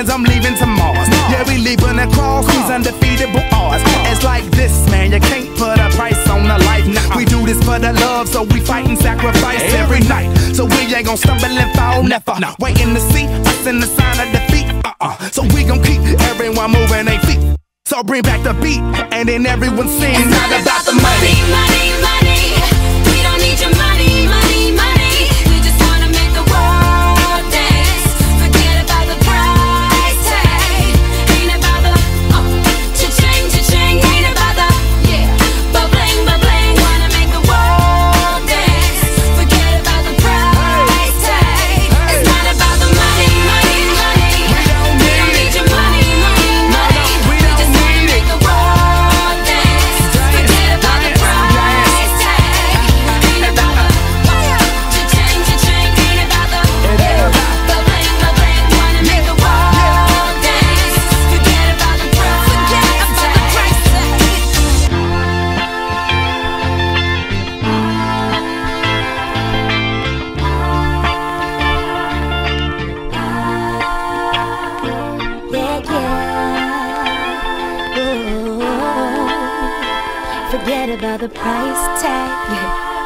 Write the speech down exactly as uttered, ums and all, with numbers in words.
cause I'm leaving to Mars. Yeah, we leaving across these undefeatable odds. It's like this, man, you can't put a price on a life. Nah, we do this for the love, so we fight and sacrifice every night. So we ain't gon' stumble and fall, never. Waiting to see us in the sign of defeat. Uh-uh. So we gon' keep everyone moving their feet. So bring back the beat, and then everyone sings. It's not about the money, money, money. We don't need your money, money, money. We just wanna make the world dance. Forget about the price tag. Ain't about the uh, cha-ching, cha-ching. Ain't about the yeah, ba-bling, ba-bling. Wanna make the world dance. Forget about the price tag. It's not about the money, money, money. We don't need your money, money, money. We just wanna make the world dance. Forget about the price tag. Ain't about the cha-ching, cha-ching. Ain't about the yeah, ba-bling, ba-bling. Wanna make the world dance. Forget about the price Yeah, yeah. Ooh. Forget about the price tag.